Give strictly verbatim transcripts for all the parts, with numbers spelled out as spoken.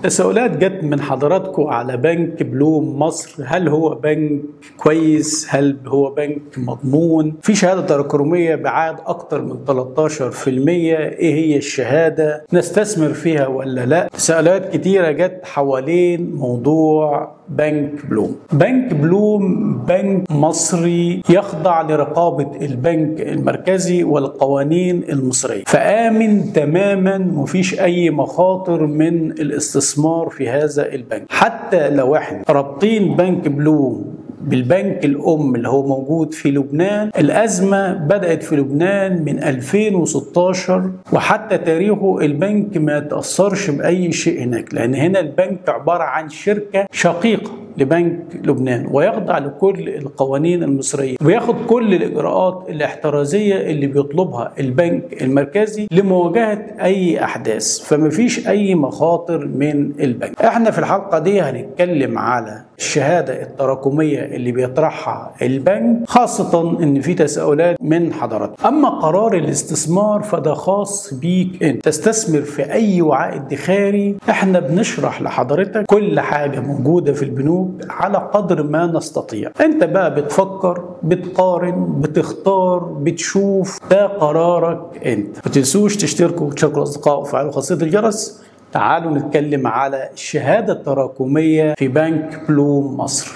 تساؤلات جت من حضراتكم على بنك بلوم مصر. هل هو بنك كويس؟ هل هو بنك مضمون؟ في شهادة تراكمية بعائد أكتر من ثلاثة عشر بالمئة، إيه هي الشهادة؟ نستثمر فيها ولا لا؟ تساؤلات كتيرة جت حوالين موضوع بنك بلوم. بنك بلوم بنك مصري يخضع لرقابة البنك المركزي والقوانين المصرية، فآمن تماما، مفيش أي مخاطر من الاستثمار في هذا البنك. حتى لو احنا رابطين بنك بلوم بالبنك الأم اللي هو موجود في لبنان، الأزمة بدأت في لبنان من ألفين وستة عشر، وحتى تاريخه البنك ما تأثرش بأي شيء هناك، لأن هنا البنك عبارة عن شركة شقيقة لبنك لبنان ويخضع لكل القوانين المصرية وياخد كل الإجراءات الاحترازية اللي بيطلبها البنك المركزي لمواجهة أي أحداث، فما فيش أي مخاطر من البنك. احنا في الحلقة دي هنتكلم على الشهادة التراكمية اللي بيطرحها البنك، خاصة ان في تساؤلات من حضراتكم. اما قرار الاستثمار فده خاص بيك انت، تستثمر في اي وعاء ادخاري. احنا بنشرح لحضرتك كل حاجة موجودة في البنوك على قدر ما نستطيع. انت بقى بتفكر، بتقارن، بتختار، بتشوف، ده قرارك انت. ما تنسوش تشتركوا وتشاركوا الاصدقاء وفعلوا خاصية الجرس. تعالوا نتكلم على الشهادة التراكمية في بنك بلوم مصر.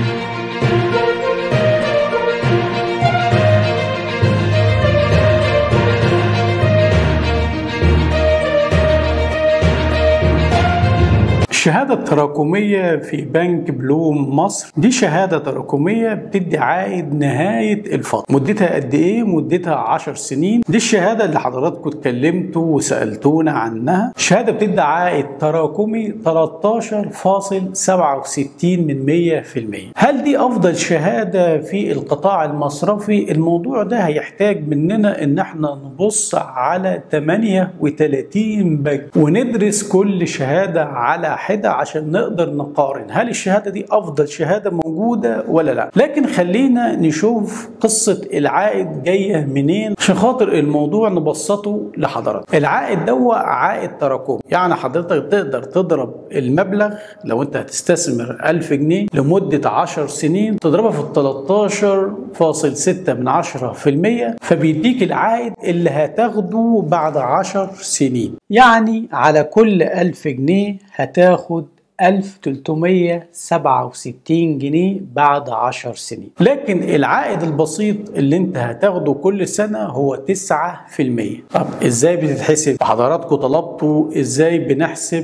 الشهادة التراكمية في بنك بلوم مصر دي شهادة تراكمية بتدي عائد نهاية الفترة. مدتها قد ايه؟ مدتها عشر سنين. دي الشهادة اللي حضراتكم اتكلمتوا وسألتونا عنها. الشهادة بتدي عائد تراكمي ثلاثة عشر فاصلة سبعة وستين من مئة بالمئة. هل دي أفضل شهادة في القطاع المصرفي؟ الموضوع ده هيحتاج مننا ان احنا نبص على ثمانية وثلاثين بنك وندرس كل شهادة على عشان نقدر نقارن هل الشهادة دي أفضل شهادة موجودة ولا لا. لكن خلينا نشوف قصة العائد جاية منين عشان خاطر الموضوع نبسطه لحضرتك. العائد ده عائد تراكمي، يعني حضرتك تقدر تضرب المبلغ لو انت هتستثمر ألف جنيه لمدة عشر سنين تضربها في ثلاثة عشر فاصلة ستة من عشرة بالمئة، فبيديك العائد اللي هتاخده بعد عشر سنين. يعني على كل ألف جنيه هتاخد ألف وثلاثمئة وسبعة وستين جنيه بعد عشر سنين. لكن العائد البسيط اللي انت هتاخده كل سنة هو تسعة بالمئة. طب ازاي بتتحسب؟ حضراتكم طلبتوا ازاي بنحسب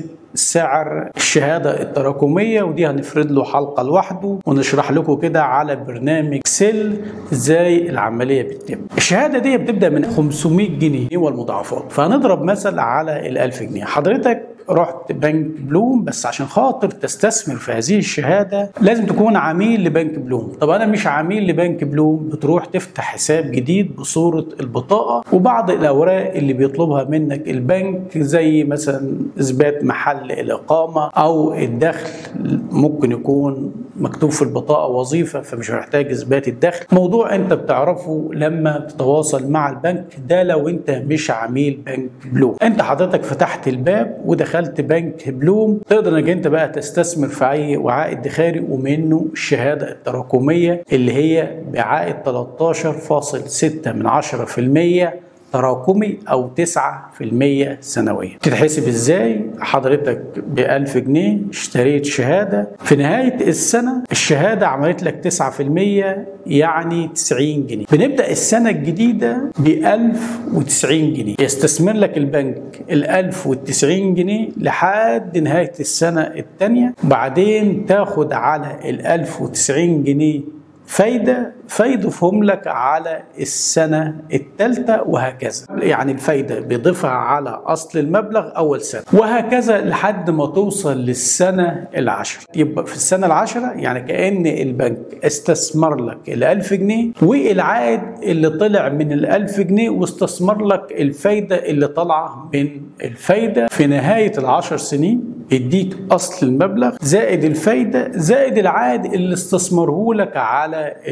سعر الشهادة التراكمية، ودي هنفرد له حلقة لوحده ونشرح لكم كده على برنامج اكسل ازاي العملية بتتم. الشهادة دي بتبدأ من خمسمئة جنيه والمضاعفات، فهنضرب مثل على الألف جنيه. حضرتك رحت بنك بلوم، بس عشان خاطر تستثمر في هذه الشهادة لازم تكون عميل لبنك بلوم. طب أنا مش عميل لبنك بلوم، بتروح تفتح حساب جديد بصورة البطاقة وبعض الأوراق اللي بيطلبها منك البنك، زي مثلا إثبات محل الإقامة أو الدخل. ممكن يكون مكتوب في البطاقة وظيفة فمش محتاج إثبات الدخل. موضوع أنت بتعرفه لما تتواصل مع البنك، ده لو أنت مش عميل بنك بلوم. أنت حضرتك فتحت الباب ودخلت بنك بلوم، تقدر انك انت بقى تستثمر في اي وعاء ادخاري ومنه الشهاده التراكميه اللي هي بعائد ثلاثة عشر فاصلة ستة من عشرة بالمئة تراكمي او تسعة بالمئة سنويا. تتحسب ازاي؟ حضرتك ب ألف جنيه اشتريت شهاده، في نهايه السنه الشهاده عملت لك تسعة بالمئة يعني تسعين جنيه. بنبدا السنه الجديده ب ألف وتسعين جنيه، يستثمر لك البنك ال ألف وتسعين جنيه لحد نهايه السنه الثانيه، بعدين تاخد على ال ألف وتسعين جنيه فايدة فايدة فهم لك على السنة الثالثة، وهكذا. يعني الفايدة بيضيفها على أصل المبلغ أول سنة، وهكذا لحد ما توصل للسنة العشرة. يبقى في السنة العشرة يعني كأن البنك استثمر لك الألف جنيه والعائد اللي طلع من الألف جنيه، واستثمر لك الفايدة اللي طلع من الفايدة. في نهاية العشر سنين يديك أصل المبلغ زائد الفايدة زائد العائد اللي استثمره لك على الفايدة.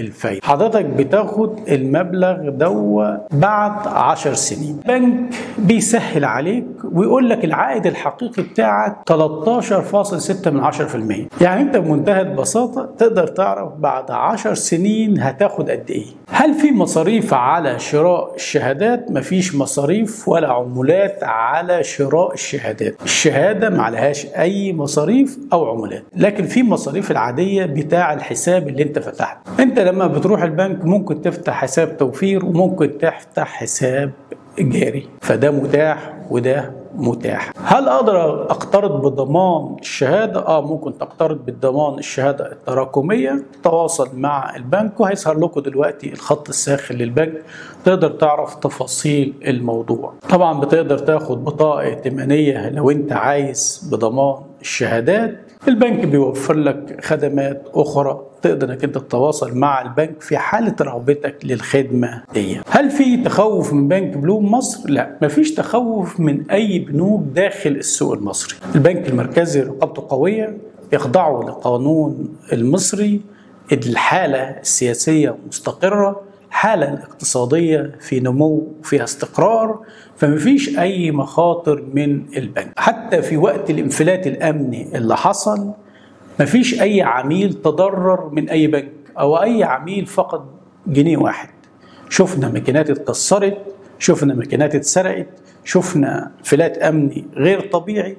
حضرتك بتاخد المبلغ دو بعد عشر سنين. البنك بيسهل عليك ويقول لك العائد الحقيقي بتاعك تلتاشر فاصلة ستة من عشرة في المية. يعني انت بمنتهى البساطة تقدر تعرف بعد عشر سنين هتاخد قد ايه. هل في مصاريف على شراء الشهادات؟ مفيش مصاريف ولا عمولات على شراء الشهادات. الشهادة معلهاش اي مصاريف او عمولات، لكن في مصاريف العادية بتاع الحساب اللي انت فتحته. انت لما بتروح البنك ممكن تفتح حساب توفير وممكن تفتح حساب جاري، فده متاح وده متاح. هل اقدر اقترض بضمان الشهاده؟ اه ممكن تقترض بالضمان الشهاده التراكميه. تواصل مع البنك وهيظهر لكم دلوقتي الخط الساخن للبنك، تقدر تعرف تفاصيل الموضوع. طبعا بتقدر تاخد بطاقه ائتمانيه لو انت عايز بضمان الشهادات. البنك بيوفر لك خدمات اخرى تقدر انك انت تتواصل مع البنك في حاله رغبتك للخدمه دي. هل في تخوف من بنك بلوم مصر؟ لا، مفيش تخوف من اي بنوك داخل السوق المصري. البنك المركزي رقابته قويه، يخضعوا للقانون المصري، الحاله السياسيه مستقره، حالة اقتصادية في نمو وفيها استقرار، فمفيش أي مخاطر من البنك. حتى في وقت الانفلات الأمني اللي حصل مفيش أي عميل تضرر من أي بنك أو أي عميل فقد جنيه واحد. شفنا ماكينات اتكسرت، شفنا ماكينات اتسرقت، شفنا انفلات أمني غير طبيعي،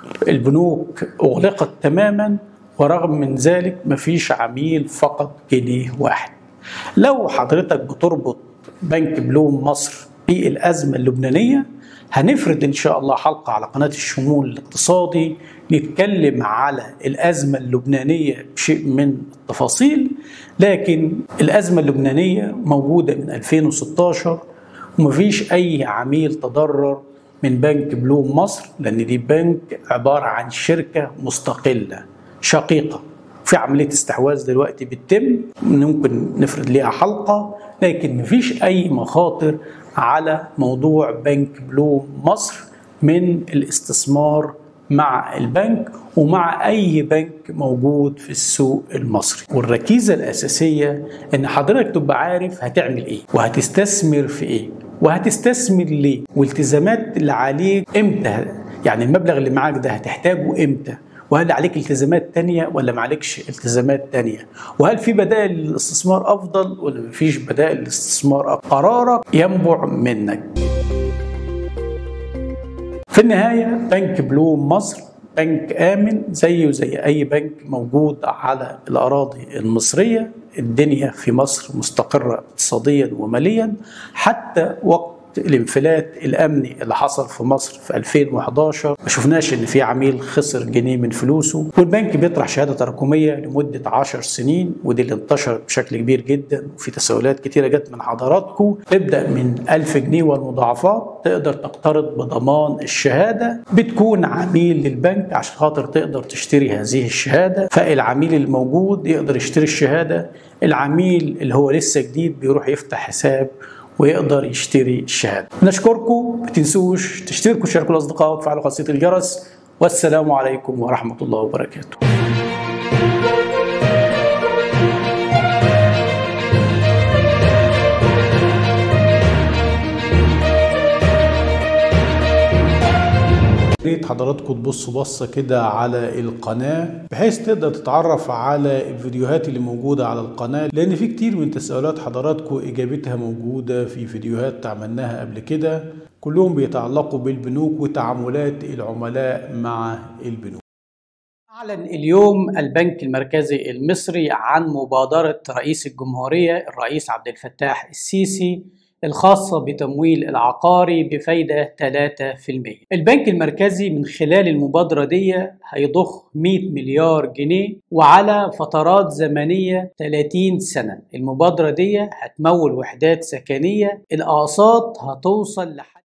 البنوك أغلقت تماما، ورغم من ذلك مفيش عميل فقد جنيه واحد. لو حضرتك بتربط بنك بلوم مصر بالأزمة اللبنانية، هنفرد إن شاء الله حلقة على قناة الشمول الاقتصادي نتكلم على الأزمة اللبنانية بشيء من التفاصيل. لكن الأزمة اللبنانية موجودة من ألفين وستاشر ومفيش أي عميل تضرر من بنك بلوم مصر، لأن دي بنك عبارة عن شركة مستقلة شقيقة. في عملية استحواذ دلوقتي بتتم، ممكن نفرد ليها حلقة، لكن مفيش أي مخاطر على موضوع بنك بلوم مصر من الاستثمار مع البنك ومع أي بنك موجود في السوق المصري. والركيزة الأساسية إن حضرتك تبقى عارف هتعمل إيه وهتستثمر في إيه وهتستثمر ليه، والتزامات اللي عليك إمتى، يعني المبلغ اللي معاك ده هتحتاجه إمتى، وهل عليك التزامات تانية ولا ما عليكش التزامات تانية، وهل في بدائل للاستثمار أفضل ولا مفيش بدائل للاستثمار. قرارك ينبع منك. في النهاية بنك بلوم مصر بنك آمن زيه زي أي بنك موجود على الأراضي المصرية. الدنيا في مصر مستقرة اقتصاديا وماليا. حتى وقت الانفلات الامني اللي حصل في مصر في ألفين وحداشر ما شفناش ان في عميل خسر جنيه من فلوسه. والبنك بيطرح شهاده تراكميه لمده عشر سنين، ودي اللي انتشرت بشكل كبير جدا، وفي تساؤلات كتيره جت من حضراتكم. تبدا من ألف جنيه والمضاعفات، تقدر تقترض بضمان الشهاده، بتكون عميل للبنك عشان خاطر تقدر تشتري هذه الشهاده. فالعميل الموجود يقدر يشتري الشهاده، العميل اللي هو لسه جديد بيروح يفتح حساب ويقدر يشتري الشهاده. نشكركم، ما تنسوش تشتركوا وتشاركوا الاصدقاء وتفعلوا خاصيه الجرس. والسلام عليكم ورحمه الله وبركاته. ريت حضراتكم تبصوا بصة كده على القناة بحيث تقدر تتعرف على الفيديوهات اللي موجودة على القناة، لأن في كتير من تساؤلات حضراتكم إجابتها موجودة في فيديوهات عملناها قبل كده، كلهم بيتعلقوا بالبنوك وتعاملات العملاء مع البنوك. أعلن اليوم البنك المركزي المصري عن مبادرة رئيس الجمهورية الرئيس عبد الفتاح السيسي الخاصة بتمويل العقاري بفايدة ثلاثة بالمئة. البنك المركزي من خلال المبادرة دي هيضخ مئة مليار جنيه وعلى فترات زمنية ثلاثين سنة. المبادرة دي هتمول وحدات سكنية، الأقساط هتوصل لحد